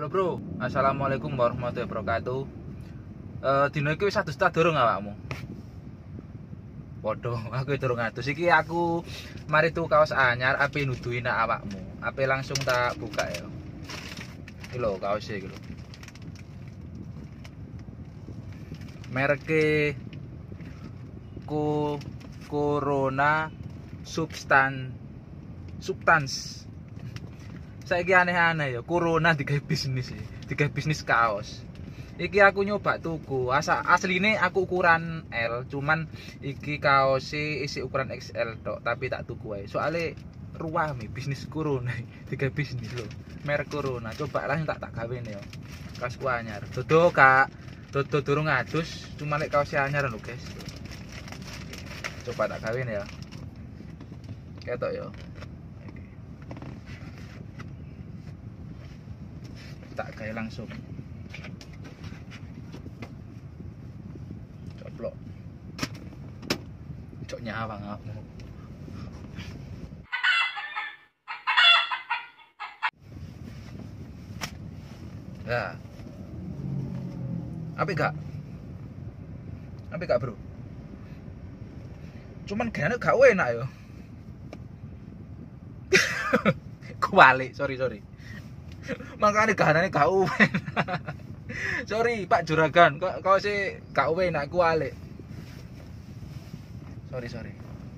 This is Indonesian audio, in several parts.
Halo bro, assalamualaikum warahmatullahi wabarakatuh. Dino iki wis 100 ta durung awakmu? Waduh, aku durung 100. Iki aku mari tuku kaos anyar, ape nuduhi nak awakmu. Ape langsung tak buka ya. Iki lho kaos iki lho. Merke Corona Substance. Saiki aneh-aneh ya, corona digawe bisnis ya. Digawe bisnis kaos. Iki aku nyoba tuku. Asline aku ukuran L, cuman iki kaose isi ukuran XL tok, tapi tak tuku wae. Soale ruwame bisnis corona, digawe bisnis lho. Merek corona. Coba langsung tak gawene ya. Kaosku anyar. Dodo Kak. Dodo durung adus, cuma lek kaos anyar lho, guys. Coba tak gawene ya. Ketok ya. Tak gawe langsung. Coplok. Cok nyawang aku. Ya. Apik gak? Apik gak, Bro? Cuman gane gak enak yo. Kualik, sorry. Makanya gahanane gak uwen. Sorry Pak Juragan, kok sih gak uwen nak kualik. Sorry.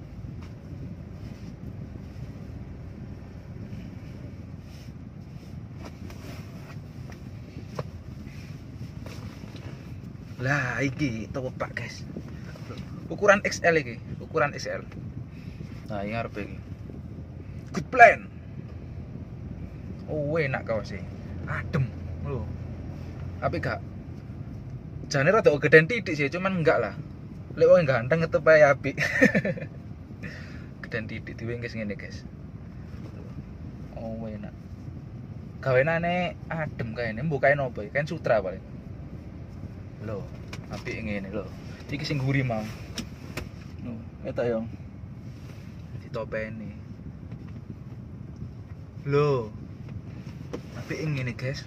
Lah iki topak guys. Ukuran XL iki, ukuran XL. Nah, ini arep iki. Good plan. Oh, enak kaos sih. Adem lho. Apik gak? Jane rada gedean titik sih, cuman enggak lah. Lek wong ganteng tetep ae apik. Gedean titik diwengkes ngene, guys. Oh, enak. Gawenane adem kayane, mbukae nopo iki? Kan sutra paling. Lho, apik ngene lho. Iki sing guri mau. Lho, etak yo. Ditopeni. Lho. Apik ngene, guys.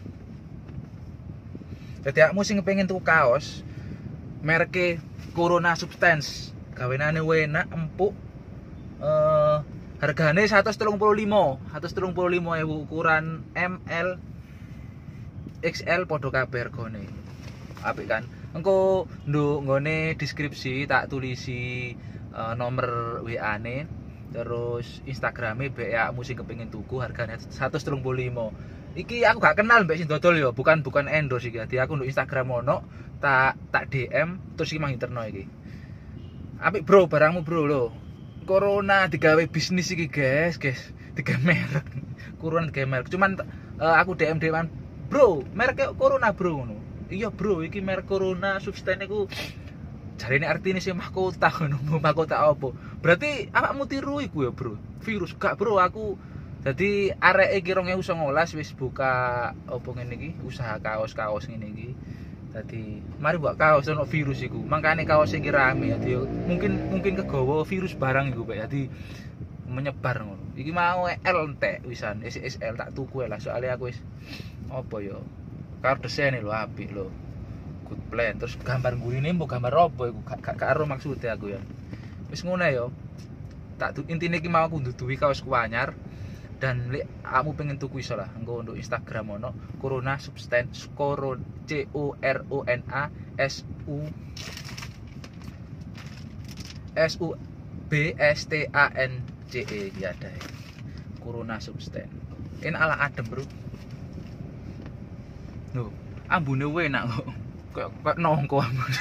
Dadi akmu sing kepengin tuku kaos merke Corona Substance, gawenane enak, empuk. Hargane 135.000 ukuran ML XL padha kabeh regane. Apik kan? Engko nduk nggone deskripsi tak tulisi nomor WA-ne, terus Instagrame mbek akmu sing kepengin tuku hargane 135. Iki aku gak kenal mbek sing dodol ya, bukan endorse iki. Dadi aku nduk Instagram ono, tak DM terus iki mang interno iki. Apik bro, barangmu bro lho. Corona digawe bisnis iki, guys. Digawe merek. Corona digawe merek. Cuman aku DM-an, "Bro, merek Corona, bro." Ngono. Iya, bro, iki merek Corona Substance iku jarene artine sing mahkota ngono. Mahkota apa? Berarti awakmu tiru iku ya, bro. Virus gak, bro, aku jadi areke iki 2019 wis buka apa ngene iki, usaha kaos-kaos ngene iki. Dadi mari buat kaos ono virus iku. Mangkane kaos iki rame dadi mungkin kegawa virus barang iku, Pak. Dadi menyebar ngono. Iki mau L entek wisan, SL tak tuku lah soalnya aku wis apa ya? Karo desaine lho apik lho. Good plan. Terus gambar gurine mbok gambar apa iku gak karo maksude aku ya. Wis ngono ya. Intine iki mau aku nduduhi kaos anyar. Dan lek kamu pengen tuku iso lah, engko untuk Instagram ono Corona Substance, CORONA SUBSTANCE iki ada. Corona Substance. Ini ala adem, bro. Lho, ambune enak kok. Kayak nongko ambune.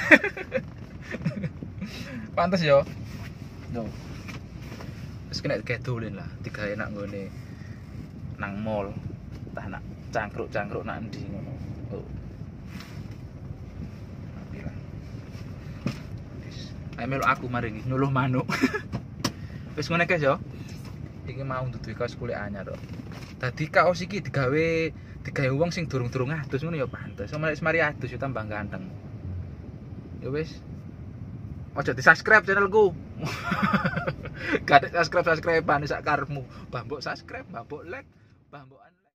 Pantes yo. Lho. Wis kena gedolin lah, digawe enak nggone nang mall, entah nak cangkruk nak endi ngono. Oh. Napilah. Wis, ayo melu aku mari iki nyuluh manuk. Wis ngene guys yo. Iki mau duduhi kaos kulit anyar kok. Dadi kaos iki digawe wong sing durung-durung adus ngono ya pantes. Wis mari adus yo tambah ganteng. Ya wis. Ojo di-subscribe channelku. Gak ada subscribe-an sak karepmu. Mbok subscribe, mbok like, mbok